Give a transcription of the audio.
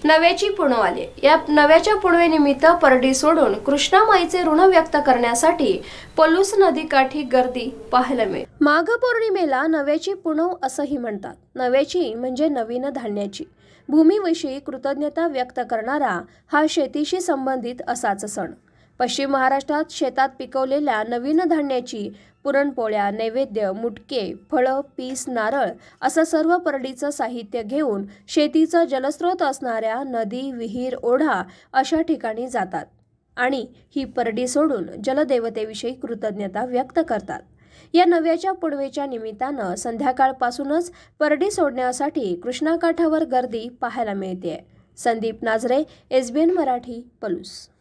नव्याची पुणव आली। या नव्याच्या पुणवेनिमित्त परडी सोडून कृष्णामाईचे ऋण व्यक्त करण्यासाठी पलूस नदीकाठी गर्दी पाहायला मिळते। माघ पौर्णिमेला नव्याची पुणव असंही म्हणतात। नव्याची म्हणजे नवीन धान्याची। भूमीविषयी कृतज्ञता व्यक्त करणारा हा शेतीशी संबंधित असाच सण। पश्चिम महाराष्ट्रात शेतात पिकवलेल्या नवीन धान्याची पुरणपोळ्या, नैवेद्य, मुटके, फळं, पीस, नारळ असं सर्व परडीचं साहित्य घेऊन शेतीचा जलस्रोत असणाऱ्या नदी, विहीर, ओढा अशा ठिकाणी जातात आणि ही परडी सोडून जलदेवतेविषयी कृतज्ञता व्यक्त करतात। या नव्याच्या पुणवेच्या निमित्तानं संध्याकाळपासूनच परडी सोडण्यासाठी कृष्णाकाठावर गर्दी पाहायला मिळते। संदीप नाझरे, SBN मराठी, पलूस।